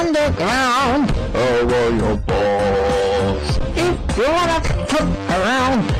underground over your balls. If you wanna fuck around,